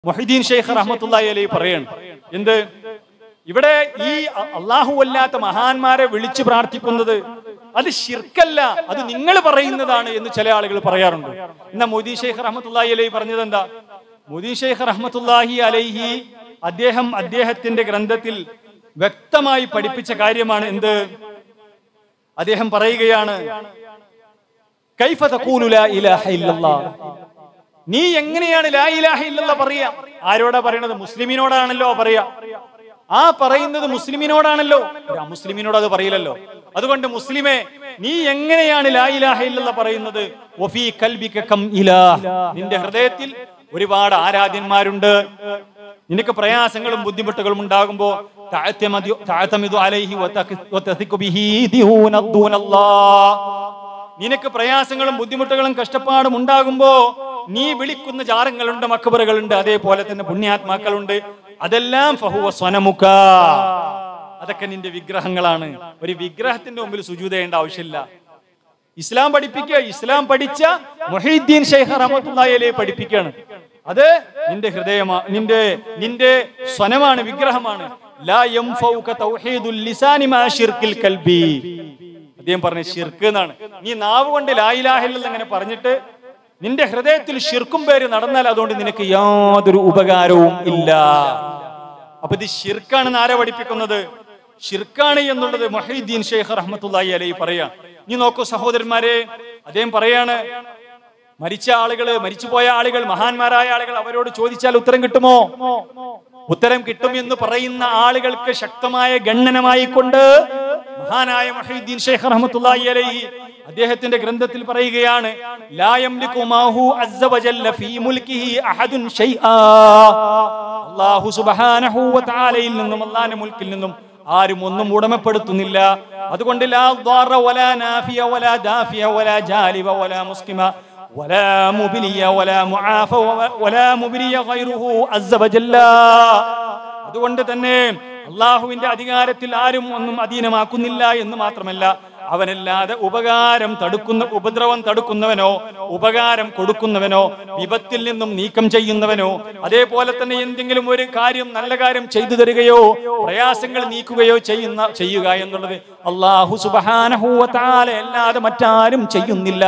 മുഹ്യിദ്ദീൻ ഷെയ്ഖ് റഹ്മത്തുള്ളാഹി അലൈഹി പറയാണ് എന്ത് ഇവിടെ ഈ അല്ലാഹു അല്ലാത്ത മഹാന്മാരെ വിളിച്ചു പ്രാർത്ഥിക്കുന്നത് അത് ശിർക്കല്ല, അത് നിങ്ങൾ പറയുന്നതാണ് എന്ന് ചില ആളുകൾ പറയാറുണ്ട്. എന്നാ മുഹ്യിദ്ദീൻ ഷെയ്ഖ് റഹ്മത്തുള്ളാഹി അലൈഹി പറഞ്ഞത് എന്താ? മുഹ്യിദ്ദീൻ ഷെയ്ഖ് റഹ്മത്തുള്ളാഹി അലൈഹി അദ്ദേഹത്തിന്റെ ഗ്രന്ഥത്തിൽ വ്യക്തമായി പഠിപ്പിച്ച കാര്യമാണ് എന്ത്? അദ്ദേഹം പറയുകയാണ്, കൈഫ തഖൂലു ലാ ഇലാഹ ഇല്ലല്ലാഹ്, നീ എങ്ങനെയാണ് ലാ ഇലാഹ ഇല്ലല്ലാഹ് പറയാ? ആരോടാ പറയണത്? മുസ്ലിമിനോടാണല്ലോ പറയാ. ആ പറയുന്നത് മുസ്ലിമിനോടാണല്ലോ, മുസ്ലിമിനോട് അത് പറയില്ലല്ലോ. അതുകൊണ്ട് മുസ്ലിമേ, നീ എങ്ങനെയാണ് ലാ ഇലാഹ ഇല്ലല്ലാഹ് പറയുന്നത്? വഫീ ഖൽബിക കം ഇലാഹ്, നിന്റെ ഹൃദയത്തിൽ ഒരുപാട് ആരാധ്യന്മാരുണ്ട്. നിനക്ക് പ്രയാസങ്ങളും ബുദ്ധിമുട്ടുകളും ഉണ്ടാകുമ്പോ തഅതമിദു അലൈഹി വതസിഖു ബിഹി ദൂനല്ലാഹ്, നിനക്ക് പ്രയാസങ്ങളും ബുദ്ധിമുട്ടുകളും കഷ്ടപ്പാടും ഉണ്ടാകുമ്പോ നീ വിളിക്കുന്ന ജാറങ്ങളുണ്ട്, മക്ബറുകളുണ്ട്, അതേപോലെ തന്നെ പുണ്യാത്മാക്കളുണ്ട്. അതെല്ലാം ഫഹുവ സ്വനമുക, അതൊക്കെ നിന്റെ വിഗ്രഹങ്ങളാണ്. ഒരു വിഗ്രഹത്തിന്റെ മുമ്പിൽ സുജൂദ് ചെയ്യേണ്ട ആവശ്യമില്ല. ഇസ്ലാം പഠിപ്പിക്കുക, ഇസ്ലാം പഠിച്ച മുഹ്യിദ്ദീൻ ഷെയ്ഖ് റഹ്മത്തുള്ളാഹി അലൈഹി പഠിപ്പിക്കുകയാണ്. അത് നിന്റെ ഹൃദയമാണ്, നിന്റെ സ്വനമാണ്, വിഗ്രഹമാണ്. ലാ യംഫൗക തൗഹീദുൽ ലിസാനി മാ ശിർക്കിൽ ഖൽബി, അദ്ദേഹം പറഞ്ഞ ശിർക്ക് എന്നാണ്. നീ നാവ് കൊണ്ട് ലാ ഇലാഹ ഇല്ലല്ലാഹ് അങ്ങനെ പറഞ്ഞിട്ട് നിന്റെ ഹൃദയത്തിൽ ശിർക്കും പേര് നടന്നാൽ അതുകൊണ്ട് നിനക്ക് യാതൊരു ഉപകാരവും ഇല്ല. അപ്പൊ ഇത് ശിർക്കാണെന്ന് ആരാ പഠിപ്പിക്കുന്നത്? ശിർക്കാണ് എന്നുള്ളത് മുഹ്യിദ്ദീൻ ഷെയ്ഖ് റഹ്മത്തുള്ളാഹി അലൈഹി പറയാ. നീ നോക്കൂ സഹോദരന്മാരെ, അദ്ദേഹം പറയാണ്, മരിച്ച ആളുകള്, മരിച്ചുപോയ ആളുകൾ, മഹാന്മാരായ ആളുകൾ, അവരോട് ചോദിച്ചാൽ ഉത്തരം കിട്ടുമോ? ഉത്തരം കിട്ടും എന്ന് പറയുന്ന ആളുകൾക്ക് ശക്തമായ ഗണ്ണനമായി കൊണ്ട് മഹാനായ മുഹ്യിദ്ദീൻ ഷെയ്ഖ് റഹ്മത്തുള്ളാഹി അലൈഹി അദ്ദേഹത്തിന്റെ ഗ്രന്ഥത്തിൽ പറയുകയാണ്, ലാ യംലികു മാഹു അസ്സ വജല്ല ഫീ മുൽകിഹി അഹദുൻ ഷൈആ, അല്ലാഹു സുബ്ഹാനഹു വ തആലയിൽ നിന്നും അല്ലാഹുവിന്റെ മുൽക്കിൽ നിന്നും ആരും ഒന്നും ഉടമപ്പെടുത്തുന്നില്ല. അതുകൊണ്ട് ലാ ദാറ വലാ നാഫിയ വലാ ദാഫിയ വലാ ജാലിബ വലാ മുസ്കിമ വലാ മുബിലിയ വലാ മുആഫ വലാ മുബിലിയ ഗൈറുഹു അസ്സ വജല്ല. അതുകൊണ്ട് തന്നെ അല്ലാഹുവിന്റെ അധികാരത്തിൽ ആരും ഒന്നും അധീനമാക്കുന്നില്ല എന്ന് മാത്രമല്ല, അവനല്ലാതെ ഉപദ്രവം തടുക്കുന്നവനോ ചെയ്യുന്നവനോ കൊടുക്കുന്നവനോ വിപത്തിൽ നിന്നും നീക്കം ചെയ്യുന്നവനോ, അതേപോലെ തന്നെ എന്തെങ്കിലും ഒരു കാര്യം, നല്ല കാര്യം ചെയ്തു തരികയോ പ്രയാസങ്ങൾ നീക്കുകയോ ചെയ്യുക എന്നുള്ളത് അല്ലാഹു സുബ്ഹാനഹു വ തആല അല്ലാതെ മറ്റാരും ചെയ്യുന്നില്ല.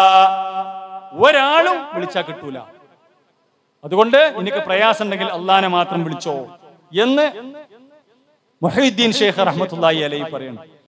ഒരാളും വിളിച്ചാൽ കിട്ടൂല. അതുകൊണ്ട് നിനക്ക് പ്രയാസം ഉണ്ടെങ്കിൽ അല്ലാഹനെ മാത്രം വിളിച്ചോ എന്ന് മുഹ്യിദ്ദീൻ ഷെയ്ഖ് റഹ്മത്തുള്ളാഹി അലൈഹി പറയുന്നു.